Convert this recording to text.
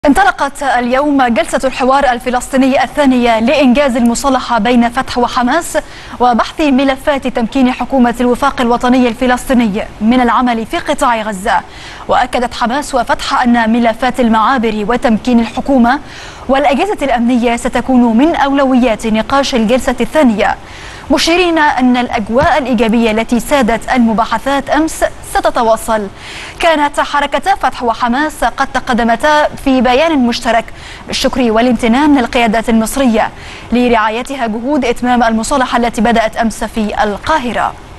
انطلقت اليوم جلسة الحوار الفلسطيني الثانية لإنجاز المصالحة بين فتح وحماس وبحث ملفات تمكين حكومة الوفاق الوطني الفلسطيني من العمل في قطاع غزة. وأكدت حماس وفتح أن ملفات المعابر وتمكين الحكومة والأجهزة الأمنية ستكون من أولويات نقاش الجلسة الثانية، مشيرين أن الأجواء الإيجابية التي سادت المباحثات أمس ستتواصل. كانت حركتا فتح وحماس قد تقدمتا في بيان مشترك بالشكر والامتنان للقيادات المصرية لرعايتها جهود إتمام المصالحة التي بدأت أمس في القاهرة.